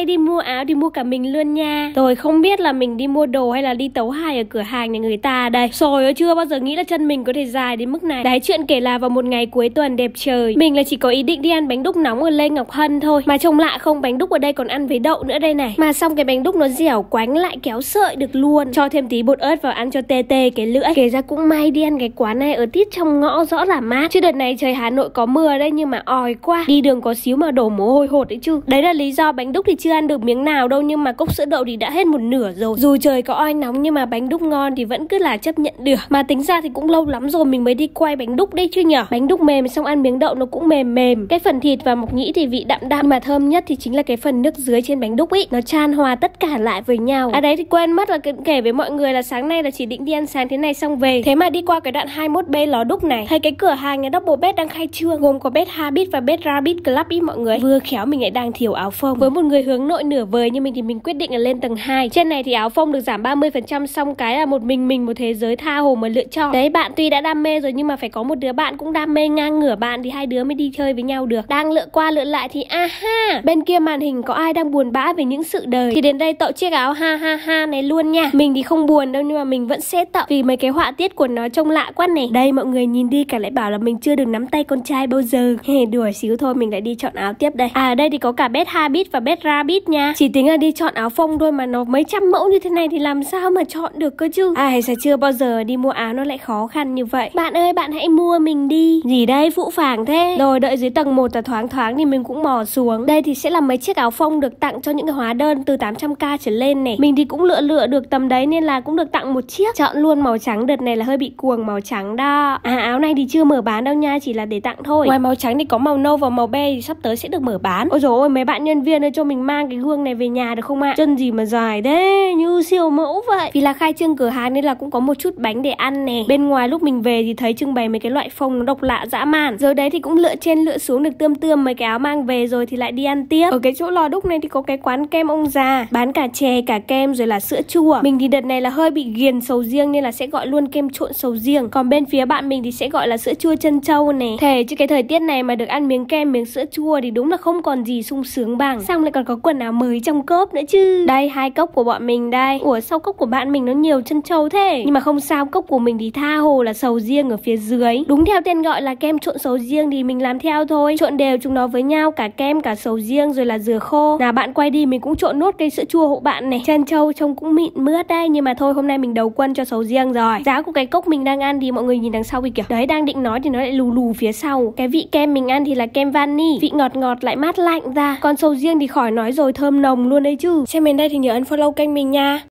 nay đi mua áo thì mua cả mình luôn nha. Rồi không biết là mình đi mua đồ hay là đi tấu hài ở cửa hàng nhà người ta đây. Rồi chưa bao giờ nghĩ là chân mình có thể dài đến mức này. Đấy, chuyện kể là vào một ngày cuối tuần đẹp trời, mình là chỉ có ý định đi ăn bánh đúc nóng ở Lê Ngọc Hân thôi. Mà trông lạ không, bánh đúc ở đây còn ăn với đậu nữa đây này. Mà xong cái bánh đúc nó dẻo quánh lại kéo sợi được luôn. Cho thêm tí bột ớt vào ăn cho tê tê cái lưỡi. Kể ra cũng may đi ăn cái quán này ở tít trong ngõ rõ là mát. Chứ đợt này trời Hà Nội có mưa đấy nhưng mà oi quá. Đi đường có xíu mà đổ mồ hôi hột đấy chứ. Đấy là lý do bánh đúc thì chưa ăn được miếng nào đâu, nhưng mà cốc sữa đậu thì đã hết một nửa rồi. Dù trời có oi nóng nhưng mà bánh đúc ngon thì vẫn cứ là chấp nhận được. Mà tính ra thì cũng lâu lắm rồi mình mới đi quay bánh đúc đây chứ nhở. Bánh đúc mềm xong ăn miếng đậu nó cũng mềm mềm. Cái phần thịt và mộc nhĩ thì vị đậm đậm, mà thơm nhất thì chính là cái phần nước dưới trên bánh đúc ý, nó chan hòa tất cả lại với nhau. À đấy thì quên mất là kể với mọi người là sáng nay là chỉ định đi ăn sáng thế này xong về. Thế mà đi qua cái đoạn 21B Lò Đúc này, thấy cái cửa hàng nhà Double Bed đang khai trương, gồm có Bed Habit và Bed Rabbit Club ý mọi người. Vừa khéo mình lại đang thiếu áo phông. Với một người hướng nội nửa vời như mình thì mình quyết định là lên tầng 2. Trên này thì áo phông được giảm 30%, xong cái là một mình một thế giới tha hồ mà lựa chọn. Đấy, bạn tuy đã đam mê rồi nhưng mà phải có một đứa bạn cũng đam mê ngang ngửa bạn thì hai đứa mới đi chơi với nhau được. Đang lựa qua lựa lại thì aha, bên kia màn hình có ai đang buồn bã về những sự đời thì đến đây tậu chiếc áo ha ha ha này luôn nha. Mình thì không buồn đâu nhưng mà mình vẫn sẽ tậu vì mấy cái họa tiết của nó trông lạ quá này. Đây mọi người nhìn đi, cả lại bảo là mình chưa được nắm tay con trai bao giờ. Đùa xíu thôi, mình lại đi chọn áo tiếp đây. À đây thì có cả Bed Habit và Bed Rabbit nha. Chỉ tính là đi chọn áo phông thôi mà nó mấy trăm mẫu như thế này thì làm sao mà chọn được cơ chứ. Ai sao chưa bao giờ đi mua áo nó lại khó khăn như vậy. Bạn ơi, bạn hãy mua mình đi. Gì đây, phụ phàng thế. Rồi đợi dưới tầng 1 là thoáng thoáng thì mình cũng mò xuống. Đây thì sẽ là mấy chiếc áo phông được tặng cho những cái hóa đơn từ 800k trở lên này. Mình thì cũng lựa được tầm đấy nên là cũng được tặng một chiếc. Chọn luôn màu trắng, đợt này là hơi bị cuồng màu trắng đó. À áo này thì chưa mở bán đâu nha, chỉ là để tặng thôi. Ngoài màu trắng thì có màu nâu và màu be thì sắp tới sẽ được mở bán. Ôi dồi ôi, mấy bạn nhân viên ơi, cho mình mang cái gương này về nhà được không ạ? Chân gì mà dài thế, như siêu mẫu vậy. Vì là khai trương cửa hàng nên là cũng có một chút bánh để ăn nè. Bên ngoài lúc mình về thì thấy trưng bày mấy cái loại phông nó độc lạ dã man. Rồi đấy thì cũng lựa trên lựa xuống được tươm mấy cái áo mang về rồi thì lại đi ăn tiếp. Ở cái chỗ Lò Đúc này thì có cái quán kem ông già, bán cả chè cả kem rồi là sữa chua. Mình thì đợt này là hơi bị ghiền sầu riêng nên là sẽ gọi luôn kem trộn sầu riêng. Còn bên phía bạn mình thì sẽ gọi là sữa chua trân châu nè. Thề chứ cái thời tiết này mà được ăn miếng kem miếng sữa chua thì đúng là không còn gì sung sướng bằng. Xong lại còn có quần áo mới trong cốp nữa chứ. Đây 2 cốc của bọn mình đây. Ủa sao cốc của bạn mình nó nhiều trân châu thế? Nhưng mà không sao, cốc của mình thì tha hồ là sầu riêng ở phía dưới. Đúng theo tên gọi là kem trộn sầu riêng thì mình làm theo thôi. Trộn đều chúng nó với nhau, cả kem cả sầu riêng rồi là dừa khô. Nào bạn quay đi, mình cũng trộn nốt cây sữa chua hộ bạn này. Trân châu trông cũng mịn mướt đây, nhưng mà thôi hôm nay mình đầu quân cho sầu riêng rồi. Giá của cái cốc mình đang ăn thì mọi người nhìn đằng sau kìa. Đấy, đang định nói thì nó lại lù lù phía sau. Cái vị kem mình ăn thì là kem vani, vị ngọt ngọt lại mát lạnh ra. Còn sầu riêng thì khỏi nói rồi, thơm nồng luôn đấy chứ. Xem đến đây thì nhớ ấn follow kênh mình nha.